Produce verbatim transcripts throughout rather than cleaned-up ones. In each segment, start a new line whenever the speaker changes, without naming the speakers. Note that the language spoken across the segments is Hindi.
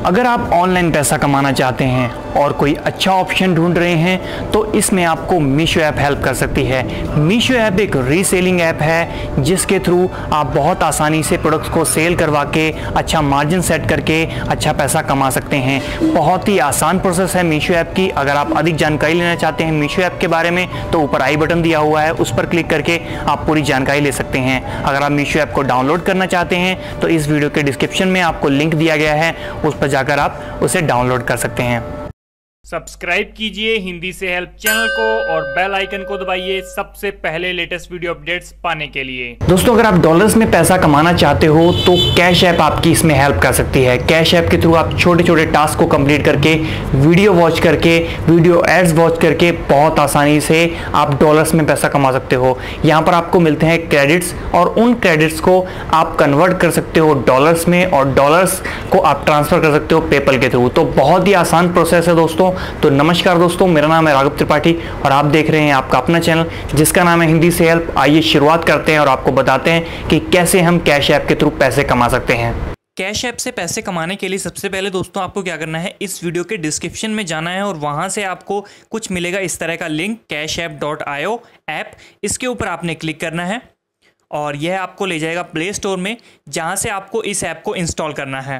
अगर आप ऑनलाइन पैसा कमाना चाहते हैं और कोई अच्छा ऑप्शन ढूंढ रहे हैं तो इसमें आपको मीशो ऐप हेल्प कर सकती है। मीशो ऐप एक रीसेलिंग ऐप है जिसके थ्रू आप बहुत आसानी से प्रोडक्ट्स को सेल करवा के अच्छा मार्जिन सेट करके अच्छा पैसा कमा सकते हैं। बहुत ही आसान प्रोसेस है मीशो ऐप की। अगर आप अधिक जानकारी लेना चाहते हैं मीशो ऐप के बारे में तो ऊपर आई बटन दिया हुआ है, उस पर क्लिक करके आप पूरी जानकारी ले सकते हैं। अगर आप मीशो ऐप को डाउनलोड करना चाहते हैं तो इस वीडियो के डिस्क्रिप्शन में आपको लिंक दिया गया है, उस पर जाकर आप उसे डाउनलोड कर सकते हैं।
सब्सक्राइब कीजिए हिंदी से हेल्प चैनल को और बेल आइकन को दबाइए सबसे पहले लेटेस्ट वीडियो अपडेट्स पाने के लिए।
दोस्तों, अगर आप डॉलर्स में पैसा कमाना चाहते हो तो कैश ऐप आपकी इसमें हेल्प कर सकती है। कैश ऐप के थ्रू आप छोटे छोटे टास्क को कंप्लीट करके, वीडियो वॉच करके, वीडियो एड्स वॉच करके बहुत आसानी से आप डॉलर्स में पैसा कमा सकते हो। यहाँ पर आपको मिलते हैं क्रेडिट्स और उन क्रेडिट्स को आप कन्वर्ट कर सकते हो डॉलर्स में और डॉलर्स को आप ट्रांसफर कर सकते हो पेपल के थ्रू। तो बहुत ही आसान प्रोसेस है दोस्तों। तो नमस्कार दोस्तों, मेरा नाम है राघव त्रिपाठी और आप देख रहे हैं आपका अपना चैनल जिसका नाम है हिंदी से हेल्प। आइए शुरुआत करते हैं और आपको बताते हैं कि कैसे हम कैश ऐप के थ्रू पैसे कमा सकते हैं।
कैश ऐप से पैसे कमाने के लिए सबसे पहले दोस्तों आपको क्या करना है, इस वीडियो के डिस्क्रिप्शन में जाना है और वहाँ से आपको कुछ मिलेगा इस तरह का link, cash app dot I O app. इसके ऊपर आपने क्लिक करना है और यह आपको ले जाएगा प्ले स्टोर में, जहाँ से आपको इस ऐप को इंस्टॉल करना है।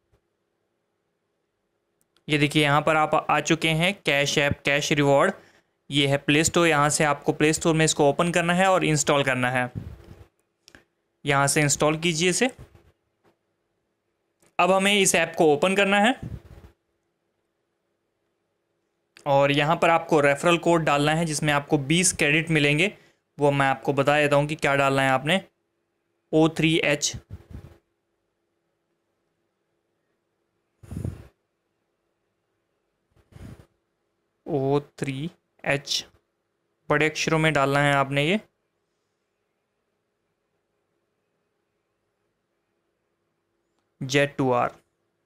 ये देखिए यहाँ पर आप आ चुके हैं, कैश ऐप कैश रिवॉर्ड, ये है प्ले स्टोर। यहाँ से आपको प्ले स्टोर में इसको ओपन करना है और इंस्टॉल करना है। यहाँ से इंस्टॉल कीजिए इसे। अब हमें इस ऐप को ओपन करना है और यहाँ पर आपको रेफरल कोड डालना है जिसमें आपको बीस क्रेडिट मिलेंगे। वो मैं आपको बता देता हूँ कि क्या डालना है आपने। O three H O three H बड़े अक्षरों में डालना है आपने ये। जेड टू आर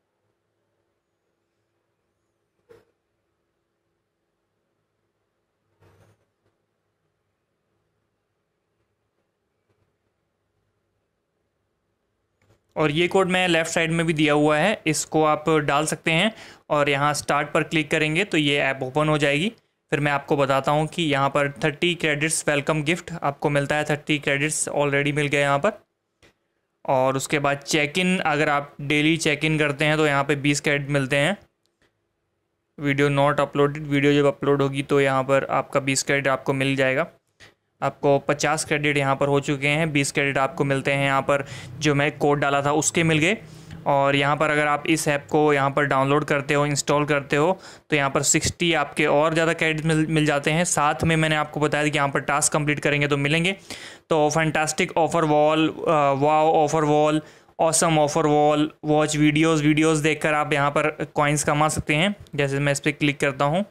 और ये कोड मैं लेफ़्ट साइड में भी दिया हुआ है, इसको आप डाल सकते हैं और यहाँ स्टार्ट पर क्लिक करेंगे तो ये ऐप ओपन हो जाएगी। फिर मैं आपको बताता हूँ कि यहाँ पर थर्टी क्रेडिट्स वेलकम गिफ्ट आपको मिलता है। थर्टी क्रेडिट्स ऑलरेडी मिल गए यहाँ पर। और उसके बाद चेक इन, अगर आप डेली चेक इन करते हैं तो यहाँ पे बीस क्रेडिट मिलते हैं। वीडियो नॉट अपलोडेड, वीडियो जब अपलोड होगी तो यहाँ पर आपका बीस क्रेडिट आपको मिल जाएगा। आपको पचास क्रेडिट यहाँ पर हो चुके हैं, बीस क्रेडिट आपको मिलते हैं यहाँ पर। जो मैं कोड डाला था उसके मिल गए। और यहाँ पर अगर आप इस ऐप को यहाँ पर डाउनलोड करते हो, इंस्टॉल करते हो तो यहाँ पर साठ आपके और ज़्यादा क्रेडिट मिल मिल जाते हैं। साथ में मैंने आपको बताया कि यहाँ पर टास्क कंप्लीट करेंगे तो मिलेंगे। तो fantastic offer wall, wow offer wall, awesome offer wall, watch videos videos देखकर आप यहाँ पर कॉइन्स कमा सकते हैं। जैसे मैं इस पर क्लिक करता हूँ,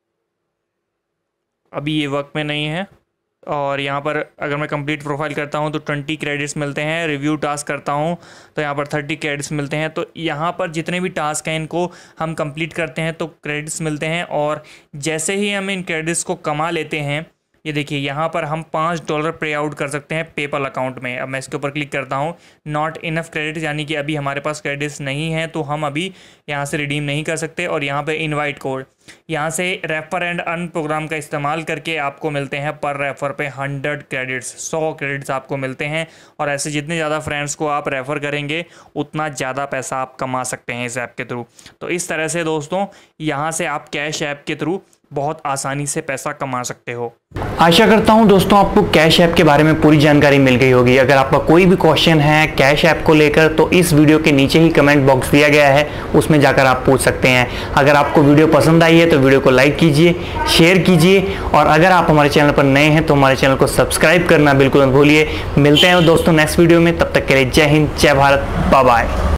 अभी ये वर्क में नहीं है। और यहाँ पर अगर मैं कंप्लीट प्रोफाइल करता हूँ तो ट्वेंटी क्रेडिट्स मिलते हैं। रिव्यू टास्क करता हूँ तो यहाँ पर थर्टी क्रेडिट्स मिलते हैं। तो यहाँ पर जितने भी टास्क हैं इनको हम कंप्लीट करते हैं तो क्रेडिट्स मिलते हैं। और जैसे ही हम इन क्रेडिट्स को कमा लेते हैं, ये देखिए यहाँ पर हम पाँच डॉलर पे आउट कर सकते हैं पेपल अकाउंट में। अब मैं इसके ऊपर क्लिक करता हूँ, नॉट इनफ क्रेडिट, यानी कि अभी हमारे पास क्रेडिट्स नहीं हैं तो हम अभी यहाँ से रिडीम नहीं कर सकते। और यहाँ पे इनवाइट कोड, यहाँ से रेफर एंड अर्न प्रोग्राम का इस्तेमाल करके आपको मिलते हैं पर रेफर पे हंड्रेड क्रेडिट्स, सौ क्रेडिट्स आपको मिलते हैं। और ऐसे जितने ज़्यादा फ्रेंड्स को आप रेफ़र करेंगे उतना ज़्यादा पैसा आप कमा सकते हैं इस ऐप के थ्रू। तो इस तरह से दोस्तों यहाँ से आप कैश ऐप के थ्रू बहुत आसानी से पैसा कमा सकते हो।
आशा करता हूं दोस्तों आपको कैश ऐप के बारे में पूरी जानकारी मिल गई होगी। अगर आपका कोई भी क्वेश्चन है कैश ऐप को लेकर तो इस वीडियो के नीचे ही कमेंट बॉक्स दिया गया है, उसमें जाकर आप पूछ सकते हैं। अगर आपको वीडियो पसंद आई है तो वीडियो को लाइक कीजिए, शेयर कीजिए और अगर आप हमारे चैनल पर नए हैं तो हमारे चैनल को सब्सक्राइब करना बिल्कुल मत भूलिए। मिलते हैं दोस्तों नेक्स्ट वीडियो में, तब तक के लिए जय हिंद, जय भारत, बाय बाय।